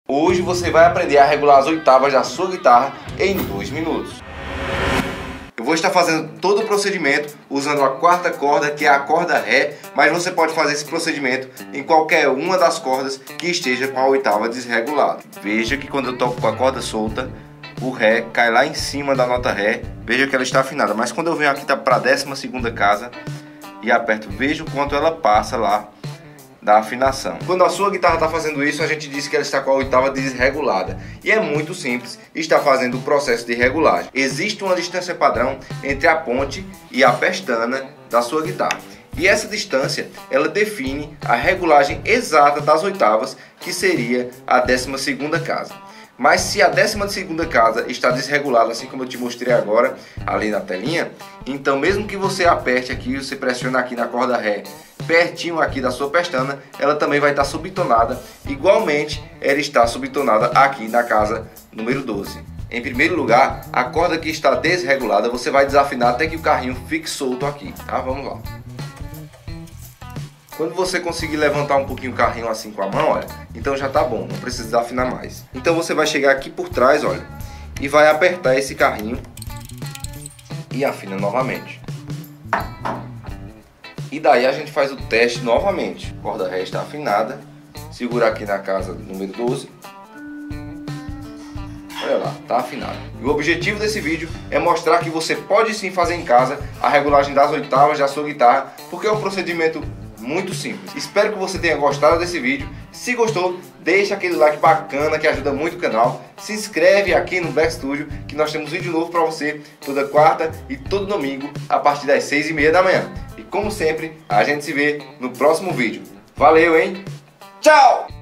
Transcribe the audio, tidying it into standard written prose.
Hoje você vai aprender a regular as oitavas da sua guitarra em 2 minutos. Eu vou estar fazendo todo o procedimento usando a quarta corda, que é a corda Ré, mas você pode fazer esse procedimento em qualquer uma das cordas que esteja com a oitava desregulada. Veja que quando eu toco com a corda solta, o Ré cai lá em cima da nota Ré, veja que ela está afinada, mas quando eu venho aqui para a 12ª casa e aperto, veja o quanto ela passa lá da afinação. Quando a sua guitarra está fazendo isso, a gente diz que ela está com a oitava desregulada. E é muito simples estar fazendo o processo de regulagem. Existe uma distância padrão entre a ponte e a pestana da sua guitarra. E essa distância, ela define a regulagem exata das oitavas, que seria a 12ª casa. Mas se a 12ª casa está desregulada, assim como eu te mostrei agora, ali na telinha, então mesmo que você aperte aqui, você pressione aqui na corda Ré, pertinho aqui da sua pestana, ela também vai estar subtonada, igualmente ela está subtonada aqui na casa número 12. Em primeiro lugar, a corda que está desregulada, você vai desafinar até que o carrinho fique solto aqui, tá? Vamos lá. Quando você conseguir levantar um pouquinho o carrinho assim com a mão, olha, então já tá bom, não precisa afinar mais. Então você vai chegar aqui por trás, olha, e vai apertar esse carrinho e afina novamente. E daí a gente faz o teste novamente. A corda Ré está afinada, segura aqui na casa número 12. Olha lá, tá afinado. E o objetivo desse vídeo é mostrar que você pode sim fazer em casa a regulagem das oitavas da sua guitarra, porque é um procedimento muito simples. Espero que você tenha gostado desse vídeo. Se gostou, deixa aquele like bacana que ajuda muito o canal. Se inscreve aqui no Black Studio, que nós temos vídeo novo para você toda quarta e todo domingo a partir das 6h30 da manhã. E como sempre, a gente se vê no próximo vídeo. Valeu, hein? Tchau!